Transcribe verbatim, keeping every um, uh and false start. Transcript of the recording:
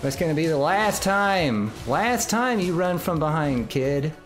That's gonna be the last time. Last time you run from behind, kid.